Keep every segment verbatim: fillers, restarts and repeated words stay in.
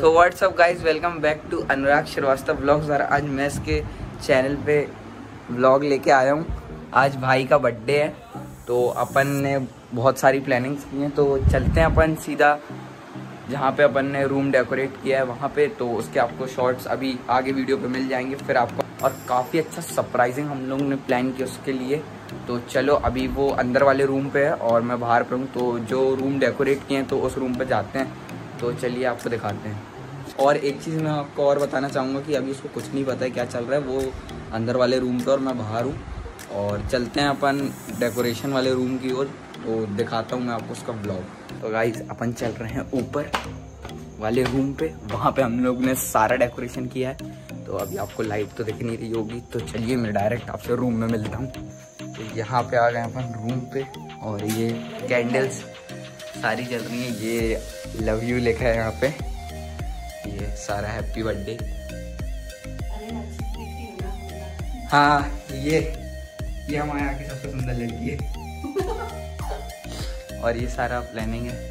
So what's up guys, welcome back to Anurag Shrivastava vlogs. और आज मैं इसके चैनल पे व्लॉग लेके आया हूँ। आज भाई का बर्थडे है तो अपन ने बहुत सारी प्लानिंग्स की हैं, तो चलते हैं अपन सीधा जहाँ पे अपन ने रूम डेकोरेट किया है वहाँ पे। तो उसके आपको शॉर्ट्स अभी आगे वीडियो पे मिल जाएंगे फिर आपको। और काफ़ी अच्छा सरप्राइजिंग हम लोगों ने प्लान किया उसके लिए। तो चलो अभी वो अंदर वाले रूम पे है और मैं बाहर पे हूँ, तो जो रूम डेकोरेट किए हैं तो उस रूम पे जाते हैं। तो चलिए आपको दिखाते हैं। और एक चीज़ मैं आपको और बताना चाहूँगा कि अभी उसको कुछ नहीं पता है क्या चल रहा है। वो अंदर वाले रूम पे और मैं बाहर हूँ, और चलते हैं अपन डेकोरेशन वाले रूम की ओर। तो दिखाता हूँ मैं आपको उसका ब्लॉग। तो गाइज अपन चल रहे हैं ऊपर वाले रूम पे, वहाँ पे हम लोग ने सारा डेकोरेशन किया है। तो अभी आपको लाइट तो दिख नहीं रही होगी, तो चलिए मैं डायरेक्ट आपसे रूम में मिलता हूँ। तो यहाँ पे आ गए अपन रूम पे, और ये कैंडल्स सारी जल रही हैं। ये लव यू लिखा है यहाँ पे, ये सारा हैप्पी बर्थडे। हाँ ये ये हमारे यहाँ की सबसे सुंदर लड़की है। और ये सारा प्लानिंग है।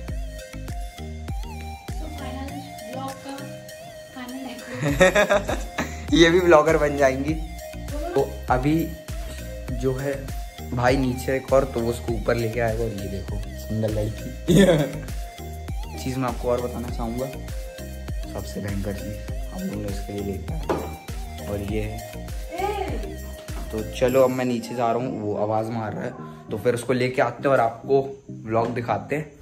ये भी ब्लॉगर बन जाएंगी। तो अभी जो है भाई नीचे एक और, तो वो उसको ऊपर लेके आएगा। और ये देखो सुंदर लड़की। चीज़ मैं आपको और बताना चाहूँगा, सबसे भयंकर चीज़ हम लोग ने इसके लिए लेके आया, और ये है। तो चलो अब मैं नीचे जा रहा हूँ, वो आवाज़ मार रहा है, तो फिर उसको लेके आते हैं और आपको व्लॉग दिखाते हैं।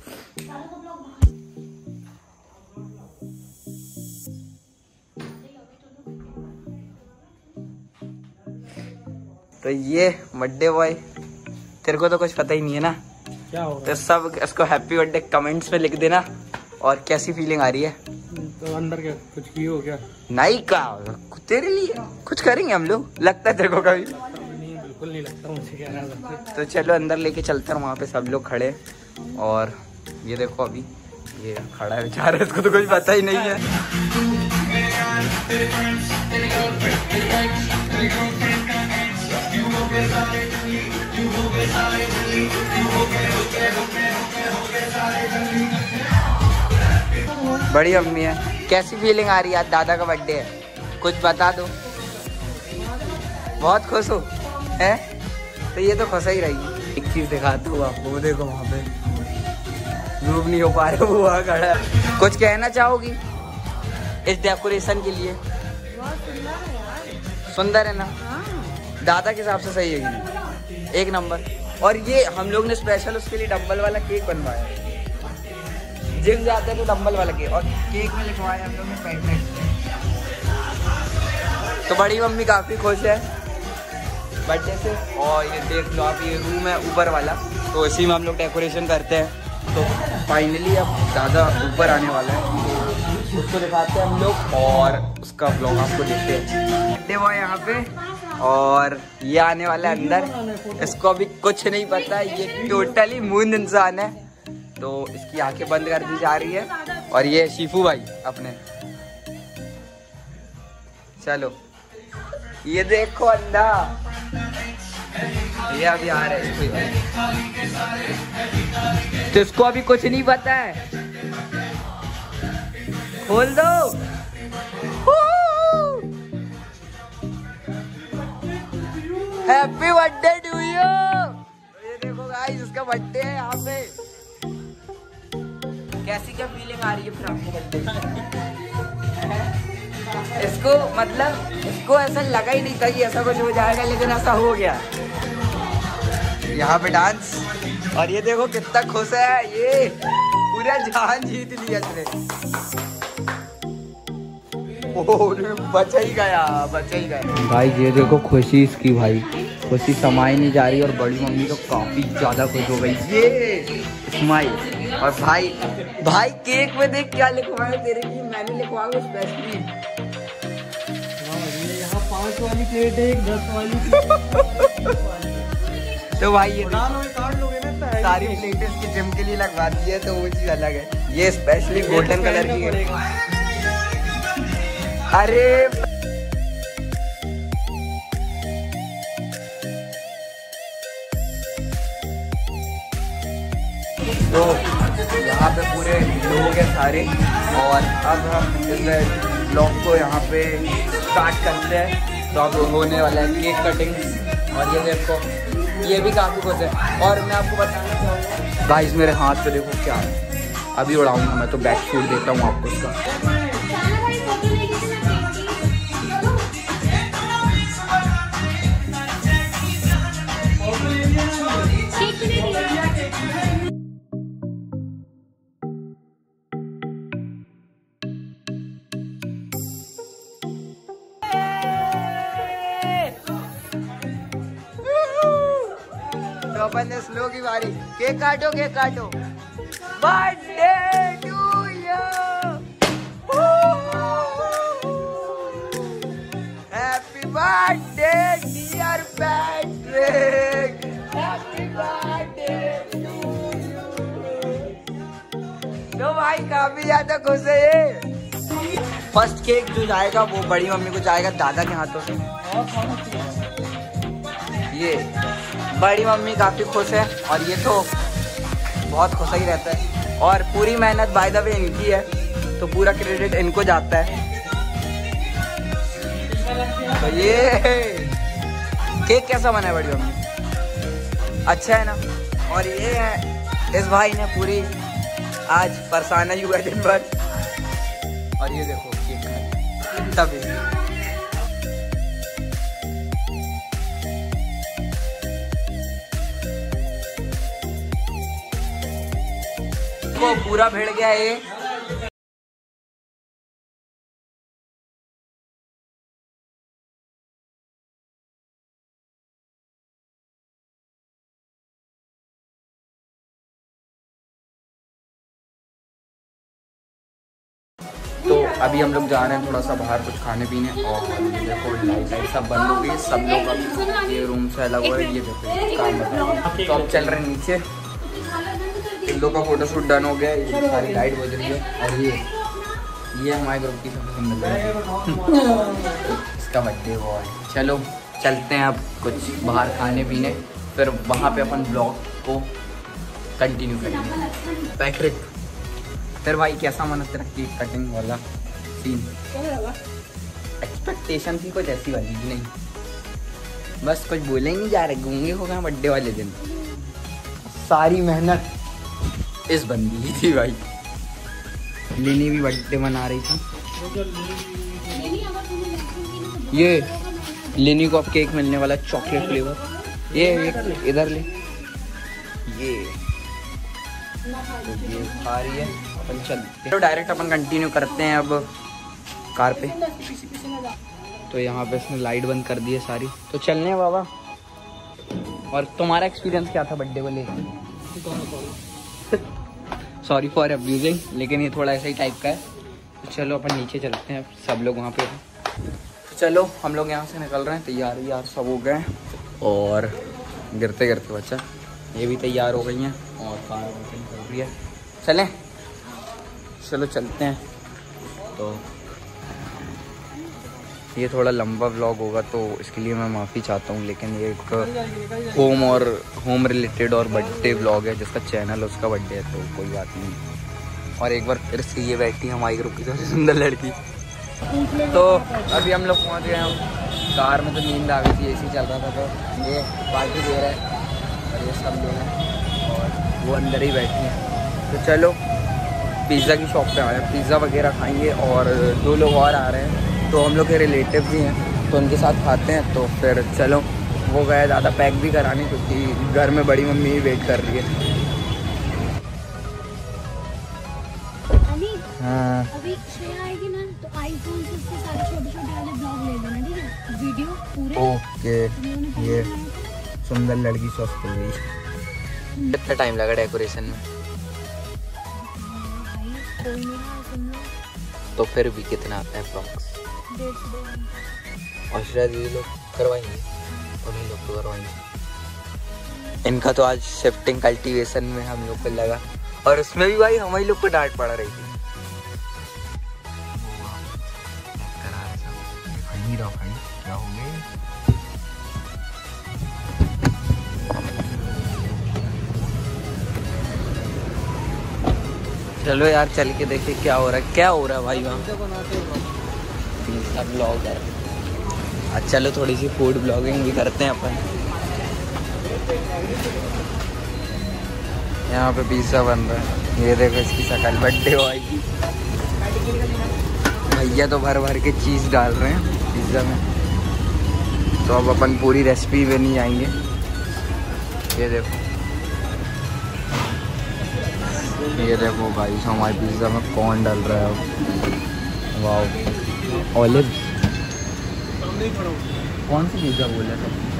तो ये बर्थडे बॉय, तेरे को तो कुछ पता ही नहीं है ना क्या हो रहा है? तो सब इसको हैप्पी बर्थडे कमेंट्स में लिख देना। और कैसी फीलिंग आ रही है? तो अंदर क्या कुछ की हो क्या? नहीं का तेरे लिए कुछ करेंगे हम लोग, लगता है तेरे को कभी? नहीं बिल्कुल नहीं लगता मुझे क्या रहा। तो चलो अंदर लेके चलते हैं, वहाँ पे सब लोग खड़े। और ये देखो अभी ये खड़ा है बेचारा, इसको तो कुछ पता ही नहीं है। बड़ी अम्मी है, कैसी फीलिंग आ रही है? आज दादा का बर्थडे है, कुछ बता दो। बहुत खुश हो है? तो ये तो खुश ही रहेगी। एक चीज दिखाता हूँ आपको, वो देखो वहाँ पे जूम नहीं हो पा रहे, वो वहाँ खड़ा है। कुछ कहना चाहोगी इस डेकोरेशन के लिए? सुंदर है ना? दादा के हिसाब से सही है, एक नंबर। और ये हम लोग ने स्पेशल उसके लिए डंबल वाला केक बनवाया है। जिम जाते हैं तो डंबल वाला केक, और केक में लिखवाया हम लोग ने पैकेट। तो बड़ी मम्मी काफ़ी खुश है बर्थडे से। और ये देख लो आप, ये रूम है ऊपर वाला, तो इसी में हम लोग डेकोरेशन करते हैं। तो फाइनली अब दादा ऊपर आने वाला है, तो उसको दिखाते हैं हम लोग और उसका ब्लॉग आपको देखते हैं। बर्थडे बॉय यहाँ पे, और ये आने वाला है अंदर। इसको अभी कुछ नहीं पता, ये टोटली मूंद इंसान है, तो इसकी आंखें बंद कर दी जा रही है। और ये शिफू भाई अपने, चलो ये देखो अंधा, ये अभी आ रहे हैं। तो इसको अभी कुछ नहीं पता है, खोल दो। Happy birthday to you. ये देखो गाइस, इसका बर्थडे है यहाँ पे। कैसी क्या फीलिंग आ रही है फिर आपको बर्थडे? इसको मतलब इसको ऐसा लगा ही नहीं था कि ऐसा कुछ हो जाएगा, लेकिन ऐसा हो गया। यहाँ पे डांस, और ये देखो कितना खुश है, ये पूरा जान जीत लिया इसने। बचा ही गया, बचा ही गया। भाई ये देखो खुशी इसकी, भाई खुशी समाई नहीं जा रही। और बड़ी मम्मी तो काफी ज्यादा खुश हो गई, ये स्माइल। और भाई भाई केक में देख क्या लिखवाया तेरे लिए, मैंने लिखवाया स्पेशली। यहाँ पाँच वाली प्लेट है, एक दस वाली। तो भाई ये कार्ड लोगे ना, सारी प्लेटें इसकी जिम के लिए लगवा दी है, तो वो चीज अलग है। ये स्पेशली गोल्डन कलर की है। अरे तो यहाँ पे पूरे लोग हैं सारे। और अब हम इस ब्लॉग को यहाँ पे स्टार्ट करते हैं। तो अब होने वाला है केक कटिंग। और ये देखो ये भी काफ़ी कुछ है। और मैं आपको बताना चाहूँगा गाइस, मेरे हाथ पे देखो क्या है, अभी उड़ाऊंगा मैं, तो बैक शूट देता हूँ आपको इसका। तो अपन ने स्लो की बारी, केक काटो केक काटो। Birthday to you, happy birthday dear Patrick, happy birthday to you. तो भाई काफी ज्यादा खुश है ये। फर्स्ट केक जो जाएगा वो बड़ी मम्मी को जाएगा दादा के हाथों से। ये बड़ी मम्मी काफ़ी खुश है और ये तो बहुत खुश ही रहता है। और पूरी मेहनत बाय द वे इनकी है, तो पूरा क्रेडिट इनको जाता है। तो ये केक कैसा बना है बड़ी मम्मी? अच्छा है ना। और ये है इस भाई ने पूरी आज परेशान ही हुआ दिन भर। और ये देखो केक तभी वो पूरा भिड़ गया ये। तो अभी हम लोग जा रहे हैं थोड़ा सा बाहर कुछ खाने पीने। और ये देखो लाइट लाइट सब बंद हो गई, सब लोग ये रूम से अलग हो रहे हैं। ये देखो काम बता। तो अब चल रहे हैं नीचे। इन लोग का फोटोशूट डन हो गया, ये सारी लाइट बज रही है। और ये ये हमारे ग्रुप की सबसे सुंदर इसका बर्थडे बॉय। चलो चलते हैं अब कुछ बाहर खाने पीने, फिर वहाँ पे अपन ब्लॉग को कंटिन्यू करेंगे। पैट्रिक फिर भाई कैसा मना तेरा केक कटिंग वाला सीन? एक्सपेक्टेशन थी कुछ ऐसी वाली कि नहीं, बस कुछ बोले ही नहीं जा रहे, गूंगे हो गए बर्थडे वाले दिन। सारी मेहनत इस बंदी की थी भाई। लिनी भी बर्थडे मना रही थी। ये लिनी को अब केक मिलने वाला चॉकलेट फ्लेवर। ये इधर ले, ये तो ये खा रही है। अपन चलते तो डायरेक्ट अपन कंटिन्यू करते हैं अब कार पे। तो यहाँ पे इसने लाइट बंद कर दी है सारी, तो चलने हैं बाबा। और तुम्हारा एक्सपीरियंस क्या था बर्थडे को लेकर? सॉरी फॉर अब्यूजिंग, लेकिन ये थोड़ा ऐसा ही टाइप का है। तो चलो अपन नीचे चलते हैं, सब लोग वहाँ पे। चलो हम लोग यहाँ से निकल रहे हैं, तैयार यार सब हो गए हैं। और गिरते गिरते बच्चा ये भी तैयार हो गई हैं और कार निकल रही है। चलें, चलो चलते हैं। तो ये थोड़ा लंबा व्लॉग होगा तो इसके लिए मैं माफ़ी चाहता हूँ, लेकिन ये एक होम और होम रिलेटेड और बर्थडे व्लॉग है। जिसका चैनल उसका बर्थडे है, तो कोई बात नहीं। और एक बार फिर से ये बैठी हमारी ग्रुप की सबसे सुंदर लड़की। तो अभी हम लोग पहुँच गए हैं कार में। तो नींद आ गई थी, एसी चल रहा था, तो ये पार्टी दे रहा है और ये सब लोग हैं और वो अंदर ही बैठे हैं। तो चलो पिज़्ज़ा की शॉप पे आए, पिज़्ज़ा वगैरह खाएंगे। और दो लोग और आ रहे हैं, तो हम लोग के रिलेटिव भी हैं, तो उनके साथ खाते हैं। तो फिर चलो, वो गए ज़्यादा पैक भी कराने, क्योंकि घर में बड़ी मम्मी ही वेट कर रही है। हाँ अभी श्रेया आएगी ना, तो आईफोन से उसके सारे छोटे छोटे वाले ब्लॉग ले लेना, ठीक है? वीडियो पूरे। ओके। ये सुंदर लड़की स्वस्थ हो गई। कितना टाइम लगा डेकोरेशन में? तो फिर भी कितना आता है अप्रॉक्स? और श्रेया दीदी लोग करवाएंगे, उन्हीं लोग तो करवाएंगे। इनका तो आज शिफ्टिंग कल्टीवेशन में हम लोग को लगा, और उसमें भी भाई हमारे लोग को डांट पड़ रही थी। भाई क्या हो गए? चलो यार चल के देखे क्या हो रहा है, क्या हो रहा है भाई वहाँ पिज्जा ब्लॉग है। अच्छा चलो थोड़ी सी फूड ब्लॉगिंग भी करते हैं अपन। यहाँ पे पिज्जा बन रहा है, ये देखो इसकी शक्ल, बर्थडे बॉय की। भैया तो भर भर के चीज़ डाल रहे हैं पिज्ज़ा में। तो अब अपन पूरी रेसिपी में नहीं आएंगे। ये देखो ये देखो भाई हमारे पिज्ज़ा में कौन डाल रहा है अब। वाह ऑलिव, कौन सी पिज्ज़ा बोल रहा था?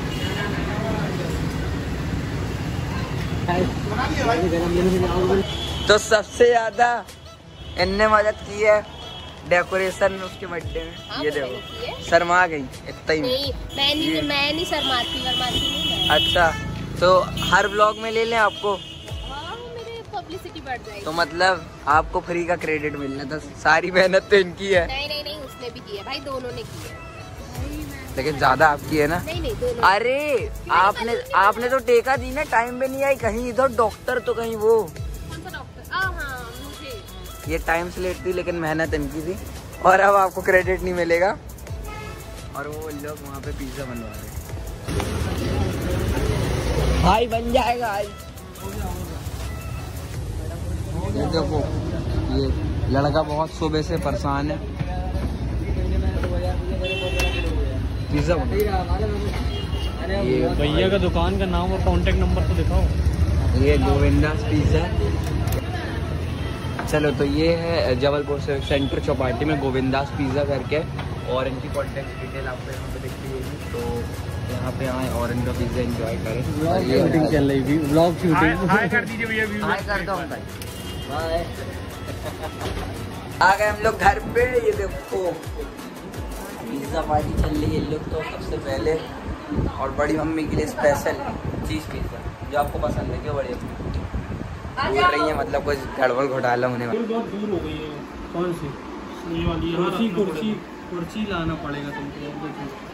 तो सबसे ज़्यादा इनने मदद की है डेकोरेशन में उसके बर्थडे में। हाँ, ये देखो शर्मा गई इतना ही। नहीं मैं नहीं मैं नहीं शर्माती वरमाती नहीं। अच्छा तो हर ब्लॉग में ले लें आपको? हाँ मेरे पब्लिसिटी बढ़ जाएगी। तो मतलब आपको फ्री का क्रेडिट मिलना था, सारी मेहनत तो इनकी है। नहीं नहीं नहीं उसने भी की है भाई, दोनों ने की है। लेकिन ज्यादा आपकी है ना? नहीं नहीं दोनों। अरे आपने आपने तो टेका दी ना, टाइम पे नहीं आई, कहीं इधर डॉक्टर तो कहीं वो। कौन सा डॉक्टर? हाँ मुझे ये टाइम से लेट थी लेकिन मेहनत इनकी थी, और अब आपको क्रेडिट नहीं मिलेगा। और वो लोग वहाँ पे पिज्जा बनवा रहे हैं। भाई बन जाएगा आज। ये देखो ये लड़का बहुत सुबह से परेशान है। पिज्जा ये भैया का दुकान का नाम और कांटेक्ट नंबर तो दिखाओ। ये गोविंदास पिज्जा। चलो तो ये है जबलपुर से सेंटर चौपाटी में गोविंदास पिज्जा करके, और इनकी कॉन्टेक्ट डिटेल आपको यहाँ पे दिखती होगी। तो यहाँ पे आए और इनका पिज्जा एंजॉय करें। शूटिंग चल रही थी, ब्लॉग शूटिंग। हाय कर दीजिए भैया। हाय करता हूँ भाई, बाय। आ गए हम लोग घर पे। ये देखो पिज्जा पार्टी चल रही है लोग तो सबसे पहले, और बड़ी मम्मी के लिए स्पेशल चीज़ पिज्जा जो आपको पसंद है। क्यों बड़ी बोल रही है, मतलब कुछ गड़बड़ घोटाला होने वाला। बहुत दूर हो गई है। कौन सी? ये वाली कुर्सी कुर्सी कुर्सी लाना पड़ेगा तुमको।